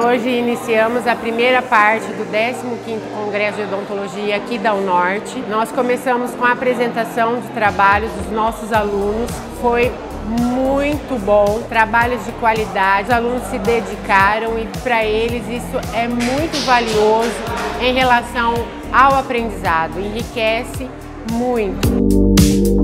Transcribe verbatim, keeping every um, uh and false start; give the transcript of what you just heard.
Hoje iniciamos a primeira parte do décimo quinto Congresso de Odontologia aqui da UNORTE. Nós começamos com a apresentação de trabalhos dos nossos alunos. Foi muito bom, trabalhos de qualidade, os alunos se dedicaram e para eles isso é muito valioso em relação ao aprendizado, enriquece muito.